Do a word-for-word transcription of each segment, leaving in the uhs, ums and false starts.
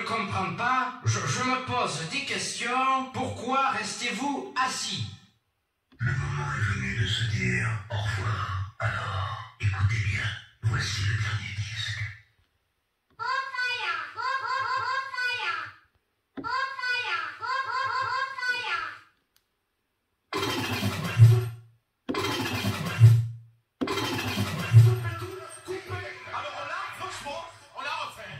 comprends pas. Je, je me pose des questions. Pourquoi restez-vous assis? Le moment est venu de se dire au revoir. Alors, écoutez bien. Voici le dernier disque. Alors là, franchement, on la refait.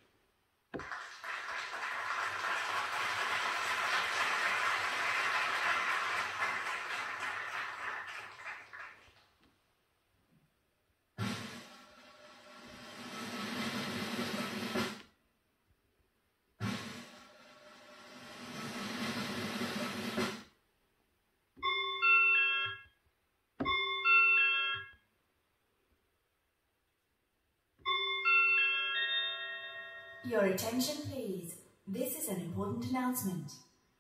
Your attention please. This is an important announcement.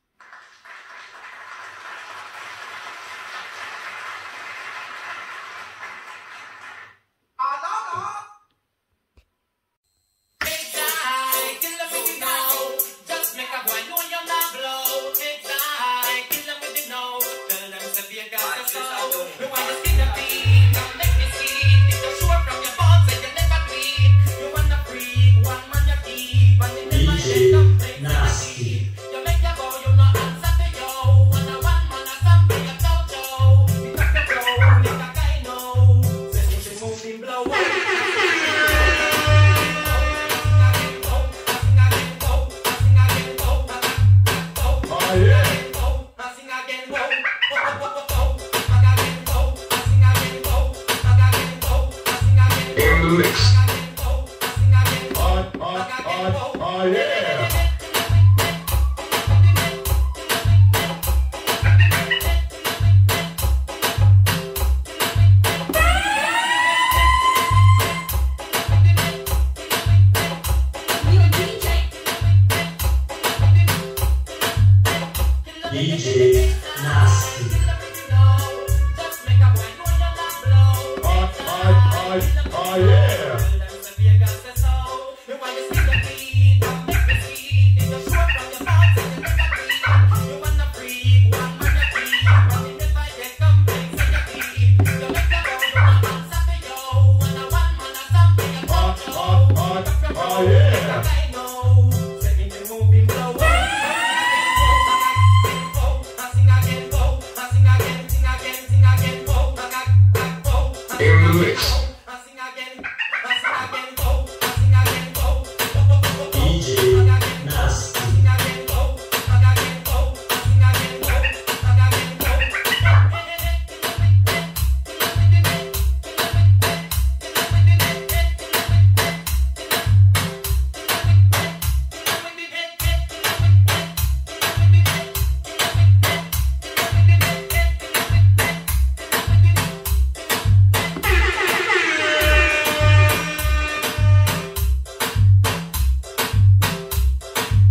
D J Nasty. Oh, oh, oh, oh yeah.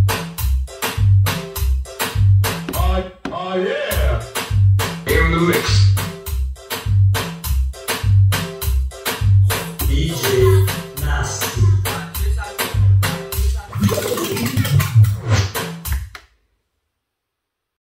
Oh yeah. In the mix.